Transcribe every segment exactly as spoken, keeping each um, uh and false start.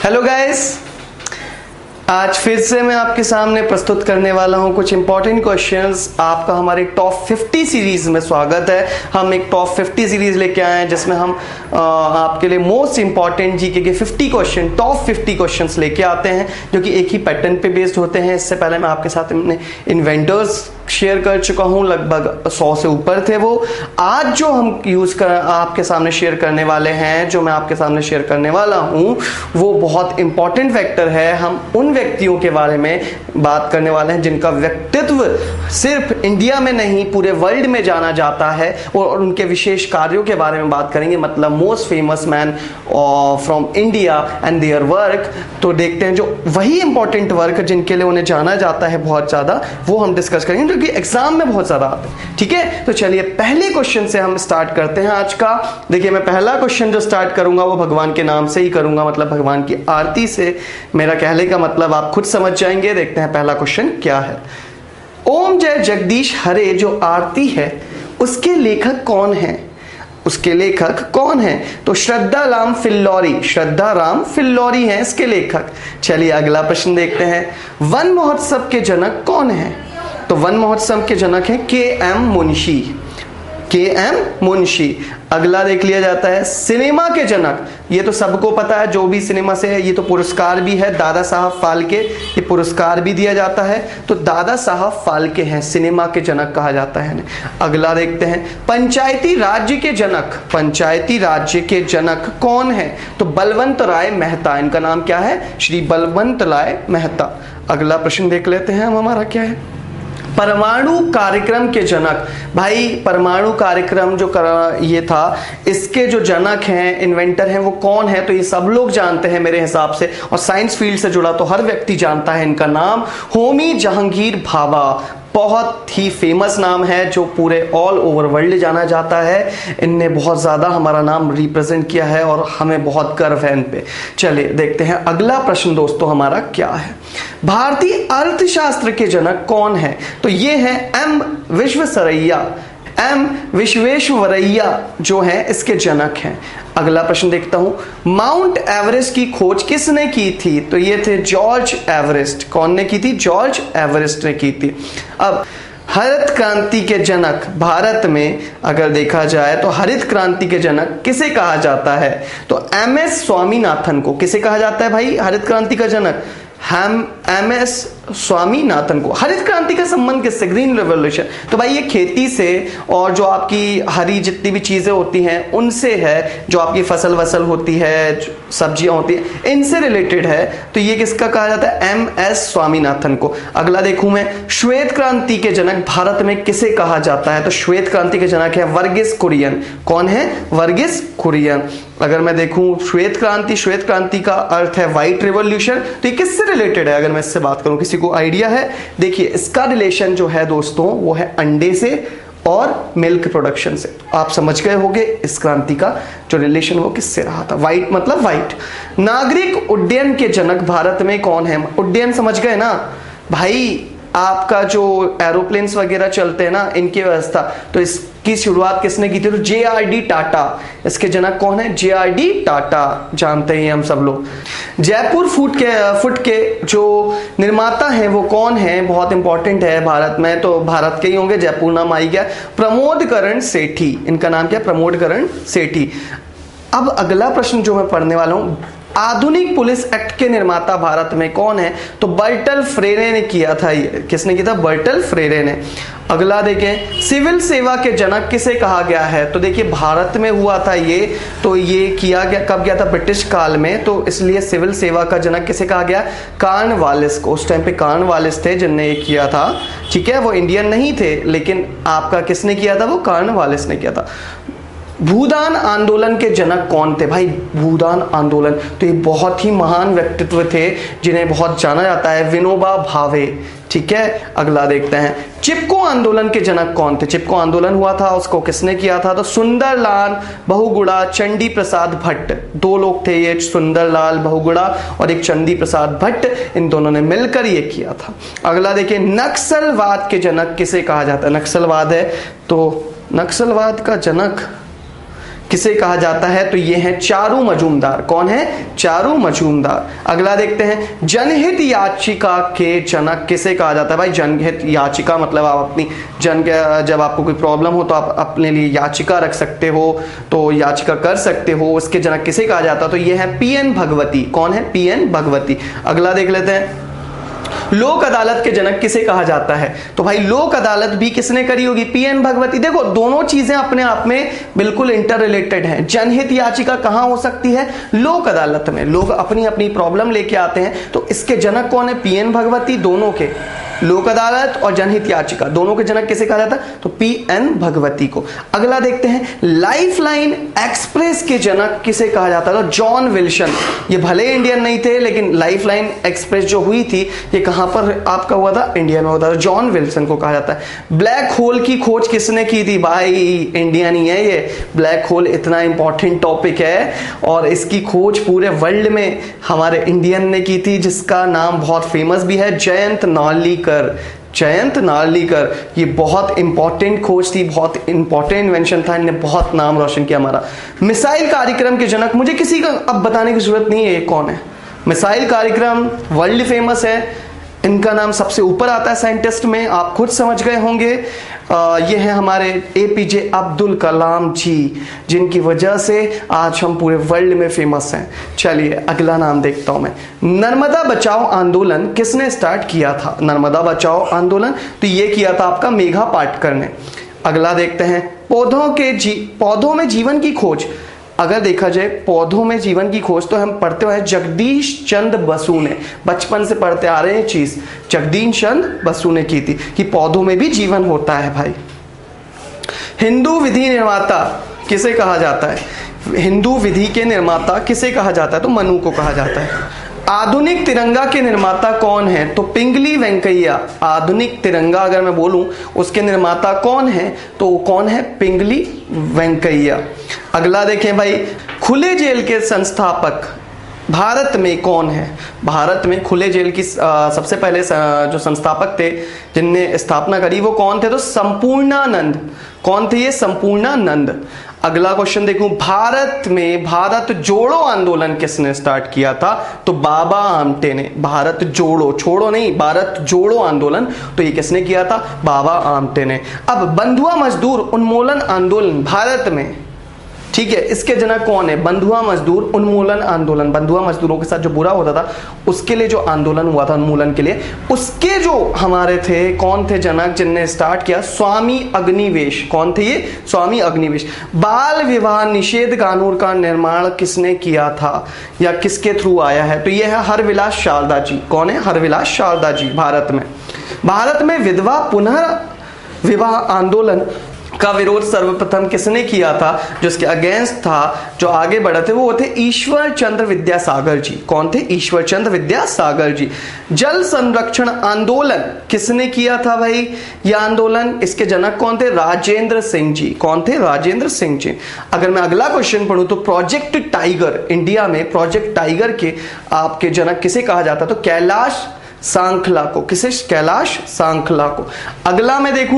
Hello guys, आज फिर से मैं आपके सामने प्रस्तुत करने वाला हूं कुछ इंपॉर्टेंट क्वेश्चंस। आपका हमारे टॉप फिफ्टी सीरीज में स्वागत है। हम एक टॉप फिफ्टी सीरीज लेके आए हैं जिसमें हम आ, आपके लिए मोस्ट इंपॉर्टेंट जीके के fifty question, top fifty questions लेके आते हैं जो कि एक ही पैटर्न पे बेस्ड होते हैं। इससे पहले मैं आपके साथ अपने इन्वेंटर्स शेयर कर चुका हूं, लगभग सौ से ऊपर थे वो। आज जो हम यूज कर आपके सामने शेयर करने वाले हैं, जो मैं आपके सामने शेयर करने वाला हूं, वो बहुत इंपॉर्टेंट फैक्टर है। हम उन व्यक्तियों के बारे में बात करने वाले हैं जिनका व्यक्तित्व सिर्फ इंडिया में नहीं पूरे वर्ल्ड में जाना जाता है, और उनके विशेष कार्यों के बारे में बात करेंगे। मतलब most famous man from India and their work. तो देखते हैं जो वही इंपॉर्टेंट वर्क जिनके लिए उन्हें जाना जाता है बहुत ज्यादा, वो हम डिस्कस करेंगे जो कि एग्जाम में बहुत ज्यादा आते हैं। ठीक है, तो चलिए पहले क्वेश्चन से हम स्टार्ट करते हैं आज का। देखिए, मैं पहला क्वेश्चन जो स्टार्ट करूंगा वो भगवान के नाम से ही करूंगा, मतलब भगवान की आरती से। मेरा कहने का मतलब आप खुद समझ जाएंगे। देखते हैं पहला क्वेश्चन क्या है। ओम जय जगदीश हरे जो आरती है उसके लेखक कौन है? उसके लेखक कौन है? तो श्रद्धा राम फिल्लौरी, श्रद्धा राम फिल्लौरी हैं इसके लेखक। चलिए अगला प्रश्न देखते हैं। वन महोत्सव के जनक कौन है? तो वन महोत्सव के जनक हैं के एम मुंशी, के एम मुंशी। अगला देख लिया जाता है सिनेमा के जनक। ये तो सबको पता है, जो भी सिनेमा से है। ये तो पुरस्कार भी है, दादा साहब फाल्के, ये पुरस्कार भी दिया जाता है। तो दादा साहब फाल्के हैं, सिनेमा के जनक कहा जाता है। अगला देखते हैं पंचायती राज्य के जनक। पंचायती राज्य के जनक कौन है? तो बलवंत राय मेहता, इनका नाम क्या है? श्री बलवंत राय मेहता। अगला प्रश्न देख लेते हैं हम, हमारा क्या है। परमाणु कार्यक्रम के जनक। भाई परमाणु कार्यक्रम जो कर ये था, इसके जो जनक हैं, इन्वेंटर हैं, वो कौन है? तो ये सब लोग जानते हैं मेरे हिसाब से, और साइंस फील्ड से जुड़ा तो हर व्यक्ति जानता है इनका नाम, होमी जहांगीर भाभा। बहुत ही फेमस नाम है जो पूरे ऑल ओवर वर्ल्ड जाना जाता है। इनने बहुत ज्यादा हमारा नाम रिप्रेजेंट किया है और हमें बहुत गर्व है इन पे। चलिए देखते हैं अगला प्रश्न दोस्तों हमारा क्या है। भारतीय अर्थशास्त्र के जनक कौन है? तो ये है एम विश्वेश्वरैया, एम विश्वेश्वरैया जो है इसके जनक हैं। अगला प्रश्न देखता हूं। माउंट एवरेस्ट की खोज किसने की थी? तो ये थे जॉर्ज एवरेस्ट। कौन ने की थी? जॉर्ज एवरेस्ट ने की थी। अब हरित क्रांति के जनक भारत में अगर देखा जाए तो हरित क्रांति के जनक किसे कहा जाता है? तो एम एस स्वामीनाथन को। किसे कहा जाता है भाई हरित क्रांति का जनक? हम एम एस स्वामीनाथन को। हरित क्रांति का संबंध किससे? Green revolution. तो भाई ये खेती से और जो आपकी हरी जितनी भी चीजें होती हैं उनसे है, जो आपकी फसल वसल होती है, सब्जियां होती हैं, इनसे रिलेटेड है। तो ये किसका कहा जाता है? एम एस स्वामीनाथन को। अगला देखूं मैं, श्वेत क्रांति के जनक भारत में किसे कहा जाता है? तो श्वेत क्रांति के जनक है वर्गीस कुरियन। कौन है? वर्गीस कुरियन। अगर मैं देखूं श्वेत क्रांति, श्वेत क्रांति का अर्थ है व्हाइट रिवॉल्यूशन। तो ये किससे रिलेटेड है? अगर मैं इससे बात करूं, किसी को आइडिया है? देखिए इसका रिलेशन जो है दोस्तों वो है अंडे से और मिल्क प्रोडक्शन से। आप समझ गए होंगे इस क्रांति का जो रिलेशन वो किससे रहा था। व्हाइट मतलब व्हाइट। नागरिक उड्डयन के जनक भारत में कौन है? उड्डयन समझ गए ना भाई, आपका जो एरोप्लेन्स वगैरह चलते हैं ना, इनकी व्यवस्था। तो इसकी शुरुआत किसने की थी? तो जे आर डी टाटा। इसके जनक कौन है? जे आर डी टाटा, जानते हैं हम सब लोग। जयपुर फूट के फुट के जो निर्माता हैं वो कौन है? बहुत इंपॉर्टेंट है भारत में, तो भारत के ही होंगे, जयपुर नाम आई गया। प्रमोद करण सेठी, इनका नाम क्या? प्रमोद करण सेठी। अब अगला प्रश्न जो मैं पढ़ने वाला हूं, आधुनिक पुलिस एक्ट के निर्माता भारत में कौन है? तो बर्टल फ्रेरे ने किया था। ये किसने किया था? बर्टल फ्रेरे ने। अगला देखें, सिविल सेवा के जनक किसे कहा गया है? तो देखिए भारत में हुआ था ये, तो ये किया गया कब गया था? ब्रिटिश काल में। तो इसलिए सिविल सेवा का जनक किसे कहा गया? कॉर्नवालिस को। उस टाइम पे कॉर्नवालिस थे जिनने ये किया था। ठीक है, वो इंडियन नहीं थे, लेकिन आपका किसने किया था? वो कॉर्नवालिस ने किया था। भूदान आंदोलन के जनक कौन थे? भाई भूदान आंदोलन, तो ये बहुत ही महान व्यक्तित्व थे जिन्हें बहुत जाना जाता है, विनोबा भावे। ठीक है, अगला देखते हैं, चिपको आंदोलन के जनक कौन थे? चिपको आंदोलन हुआ था, उसको किसने किया था? तो सुंदरलाल बहुगुणा, चंडी प्रसाद भट्ट, दो लोग थे ये, सुंदरलाल बहुगुणा और एक चंडी प्रसाद भट्ट, इन दोनों ने मिलकर ये किया था। अगला देखिए, नक्सलवाद के जनक किसे कहा जाता है? नक्सलवाद है तो नक्सलवाद का जनक किसे कहा जाता है? तो ये है चारू मजूमदार। कौन है? चारू मजूमदार। अगला देखते हैं, जनहित याचिका के जनक किसे कहा जाता है? भाई जनहित याचिका मतलब आप अपनी जन जब आपको कोई प्रॉब्लम हो तो आप अपने लिए याचिका रख सकते हो, तो याचिका कर सकते हो, उसके जनक किसे कहा जाता है? तो ये है पी एन भगवती। कौन है? P N Bhagwati. अगला देख लेते हैं, लोक अदालत के जनक किसे कहा जाता है? तो भाई लोक अदालत भी किसने करी होगी? P N Bhagwati. देखो दोनों चीजें अपने आप में बिल्कुल इंटर रिलेटेड हैं। जनहित याचिका कहां हो सकती है? लोक अदालत में। लोग अपनी अपनी प्रॉब्लम लेके आते हैं, तो इसके जनक कौन है? P N Bhagwati. दोनों के, लोक अदालत और जनहित याचिका, दोनों के जनक किसे कहा जाता है? तो पी एन भगवती को। अगला देखते हैं, लाइफलाइन एक्सप्रेस के जनक किसे कहा जाता है? तो जॉन विल्सन। ये भले इंडियन नहीं थे, लेकिन लाइफलाइन एक्सप्रेस जो हुई थी ये कहां पर आपका हुआ था? इंडिया में हुआ था। जॉन विल्सन को कहा जाता है। ब्लैक होल की खोज किसने की थी? भाई इंडिया नहीं है ये। ब्लैक होल इतना इंपॉर्टेंट टॉपिक है और इसकी खोज पूरे वर्ल्ड में हमारे इंडियन ने की थी, जिसका नाम बहुत फेमस भी है, जयंत नार्लिकर। जयंत नार्लिकर। ये बहुत इंपॉर्टेंट खोज थी, बहुत इंपॉर्टेंट इन्वेंशन था, इन्होंने बहुत नाम रोशन किया हमारा। मिसाइल कार्यक्रम के जनक, मुझे किसी का अब बताने की जरूरत नहीं है ये कौन है। मिसाइल कार्यक्रम वर्ल्ड फेमस है, इनका नाम सबसे ऊपर आता है साइंटिस्ट में, आप खुद समझ गए होंगे। आ, ये है हमारे ए पी जे अब्दुल कलाम जी, जिनकी वजह से आज हम पूरे वर्ल्ड में फेमस हैं। चलिए अगला नाम देखता हूं मैं। नर्मदा बचाओ आंदोलन किसने स्टार्ट किया था? नर्मदा बचाओ आंदोलन तो ये किया था आपका मेघा पाटकर ने। अगला देखते हैं, पौधों के जी पौधों में जीवन की खोज। अगर देखा जाए पौधों में जीवन की खोज तो हम पढ़ते हुए जगदीश चंद्र बसु ने, बचपन से पढ़ते आ रहे हैं चीज, जगदीश चंद्र बसु ने की थी कि पौधों में भी जीवन होता है भाई। हिंदू विधि निर्माता किसे कहा जाता है? हिंदू विधि के निर्माता किसे कहा जाता है? तो मनु को कहा जाता है। आधुनिक तिरंगा के निर्माता कौन है? तो पिंगली वेंकैया। आधुनिक तिरंगा अगर मैं बोलूं उसके निर्माता कौन है? तो कौन है? पिंगली वेंकैया। अगला देखें भाई, खुले जेल के संस्थापक भारत में कौन है? भारत में खुले जेल की आ, सबसे पहले जो संस्थापक थे जिनने स्थापना करी वो कौन थे? तो संपूर्णानंद। कौन थे ये? संपूर्णानंद। अगला क्वेश्चन देखूं, भारत में भारत जोड़ो आंदोलन किसने स्टार्ट किया था? तो बाबा आमटे ने। भारत जोड़ो, छोड़ो नहीं, भारत जोड़ो आंदोलन तो ये किसने किया था? बाबा आमटे ने। अब बंधुआ मजदूर उन्मूलन आंदोलन भारत में, ठीक है, इसके जनक कौन है? बंधुआ मजदूर उन्मूलन आंदोलन। बंधुआ मजदूरों के साथ जो बुरा होता था उसके लिए जो आंदोलन हुआ था उन्मूलन के लिए, उसके जो हमारे थे कौन थे जनक जिनने स्टार्ट किया? स्वामी अग्निवेश। कौन थे ये? स्वामी अग्निवेश। बाल विवाह निषेध कानून का निर्माण किसने किया था या किसके थ्रू आया है? तो ये है हरविलास शारदा जी। कौन है? हरविलास शारदा जी। भारत में भारत में विधवा पुनः विवाह आंदोलन का विरोध सर्वप्रथम किसने किया था? जो इसके अगेंस्ट था, जो आगे बढ़े थे, वो थे ईश्वर चंद्र विद्यासागर जी। कौन थे? ईश्वर चंद्र विद्यासागर जी। जल संरक्षण आंदोलन किसने किया था भाई? यह आंदोलन, इसके जनक कौन थे? राजेंद्र सिंह जी। कौन थे? राजेंद्र सिंह जी। अगर मैं अगला क्वेश्चन पढ़ूं तो प्रोजेक्ट टाइगर, इंडिया में प्रोजेक्ट टाइगर के आपके जनक किसे कहा जाता? तो कैलाश सांखला को। किसे? कैलाश सांखला को। अगला मैं देखूं,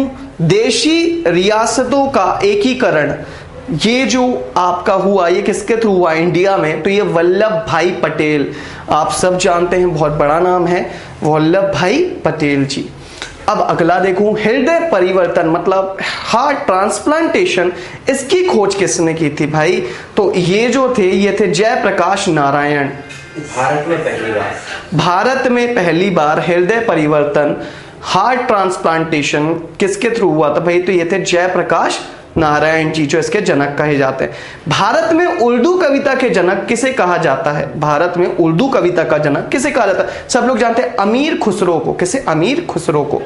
देशी रियासतों का एकीकरण, ये जो आपका हुआ ये किसके थ्रू हुआ इंडिया में? तो ये वल्लभ भाई पटेल। आप सब जानते हैं, बहुत बड़ा नाम है, वल्लभ भाई पटेल जी। अब अगला देखूं, हृदय परिवर्तन मतलब हार्ट ट्रांसप्लांटेशन, इसकी खोज किसने की थी भाई? तो ये जो थे ये थे जयप्रकाश नारायण। भारत में पहली बार भारत में पहली बार हृदय परिवर्तन, हार्ट ट्रांसप्लांटेशन किसके थ्रू हुआ था भाई? तो ये थे जयप्रकाश नारायण जी, जो इसके जनक कहे जाते हैं। भारत में उर्दू कविता के जनक किसे कहा जाता है? भारत में उर्दू कविता का जनक किसे कहा जाता है? सब लोग जानते हैं अमीर खुसरो को। किसे? अमीर खुसरो को।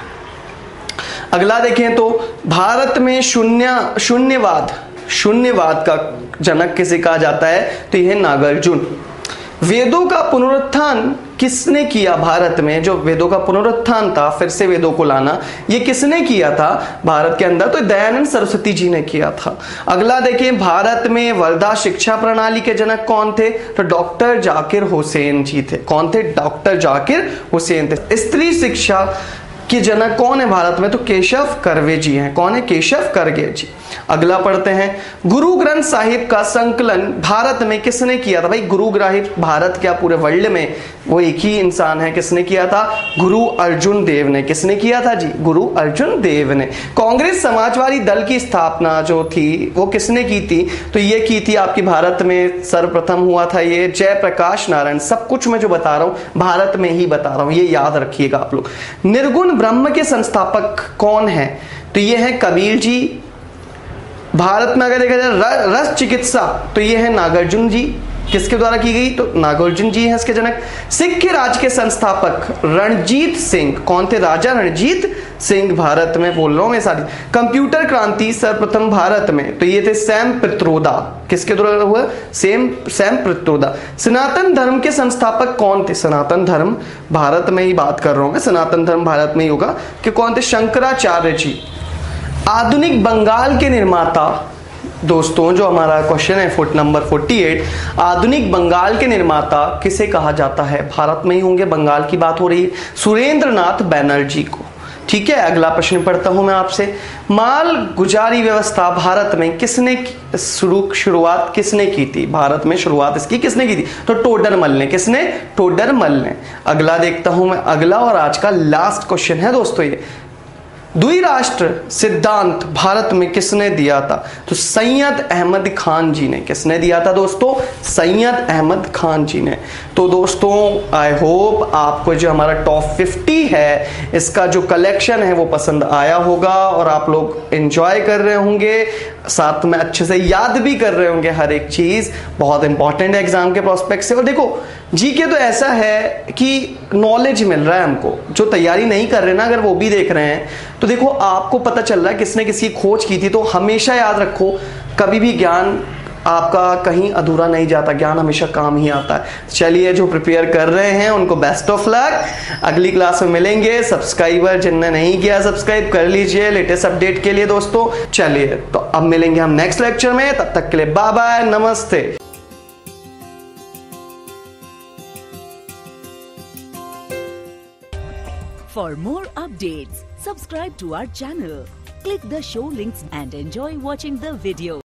अगला देखें तो भारत में शून्य शून्यवाद शून्यवाद का जनक किसे कहा जाता है? तो यह नागार्जुन। वेदों का पुनरुत्थान किसने किया भारत में? जो वेदों का पुनरुत्थान था, फिर से वेदों को लाना, ये किसने किया था भारत के अंदर? तो दयानंद सरस्वती जी ने किया था। अगला देखिए, भारत में वर्धा शिक्षा प्रणाली के जनक कौन थे? तो डॉक्टर जाकिर हुसैन जी थे। कौन थे? डॉक्टर जाकिर हुसैन थे। स्त्री शिक्षा के जनक कौन है भारत में? तो केशव कर्वे जी हैं। कौन है? केशव कर्वे जी। अगला पढ़ते हैं, गुरु ग्रंथ साहिब का संकलन भारत में किसने किया था? भाई गुरु ग्रंथ भारत क्या पूरे वर्ल्ड में वो एक ही इंसान है, किसने किया था? गुरु अर्जुन देव ने। किसने किया था जी? गुरु अर्जुन देव ने। कांग्रेस समाजवादी दल की स्थापना जो थी वो किसने की थी? तो ये की थी आपकी भारत में सर्वप्रथम हुआ था ये जयप्रकाश नारायण। सब कुछ मैं जो बता रहा हूं भारत में ही बता रहा हूं, ये याद रखिएगा आप लोग। निर्गुण ब्रह्म के संस्थापक कौन है? तो ये है कबीर जी। भारत में अगर देखा जाए रस चिकित्सा तो ये है नागार्जुन जी। किसके द्वारा की गई? तो नागार्जुन जी हैं इसके जनक। सिख राज के संस्थापक रणजीत सिंह। कौन थे? राजा रणजीत सिंह। भारत में बोल रहा हूं मैं सारी। कंप्यूटर क्रांति सर्वप्रथम भारत में तो ये थे सैम पित्रोदा। किसके द्वारा हुआ? Same Sam Pitroda. सनातन धर्म के संस्थापक कौन थे? सनातन धर्म भारत में ही बात कर रहा हूं मैं, सनातन धर्म भारत में ही होगा कि कौन थे? शंकराचार्य जी। आधुनिक बंगाल के निर्माता दोस्तों, जो हमारा क्वेश्चन है फुट नंबर अड़तालीस, आधुनिक बंगाल के निर्माता किसे कहा जाता है? भारत में ही होंगे, बंगाल की बात हो रही है, सुरेंद्र नाथ बैनर्जी को। ठीक है, अगला प्रश्न पढ़ता हूं मैं आपसे। माल गुजारी व्यवस्था भारत में किसने शुरू शुरुआत किसने की थी? भारत में शुरुआत इसकी किसने की थी? तो टोडरमल ने। किसने? टोडरमल ने। अगला देखता हूं मैं, अगला और आज का लास्ट क्वेश्चन है दोस्तों ये। द्विराष्ट्र सिद्धांत भारत में किसने दिया था? तो सैयद अहमद खान जी ने। किसने दिया था दोस्तों? सैयद अहमद खान जी ने। तो दोस्तों आई होप आपको जो हमारा टॉप फिफ्टी है इसका जो कलेक्शन है वो पसंद आया होगा और आप लोग एंजॉय कर रहे होंगे, साथ में अच्छे से याद भी कर रहे होंगे हर एक चीज। बहुत इंपॉर्टेंट है एग्जाम के प्रोस्पेक्ट से। और देखो जीके तो ऐसा है कि नॉलेज मिल रहा है हमको, जो तैयारी नहीं कर रहे ना अगर वो भी देख रहे हैं तो देखो आपको पता चल रहा है किसने किसी खोज की थी। तो हमेशा याद रखो, कभी भी ज्ञान आपका कहीं अधूरा नहीं जाता, ज्ञान हमेशा काम ही आता है। चलिए, जो प्रिपेयर कर रहे हैं उनको बेस्ट ऑफ लक। अगली क्लास में मिलेंगे। सब्सक्राइबर जिनने नहीं किया सब्सक्राइब कर लीजिए लेटेस्ट अपडेट के लिए दोस्तों। चलिए, तो अब मिलेंगे हम नेक्स्ट लेक्चर में, तब तक के लिए बाय बाय, नमस्ते। For more updates, subscribe to our channel, click the show links and enjoy watching the video.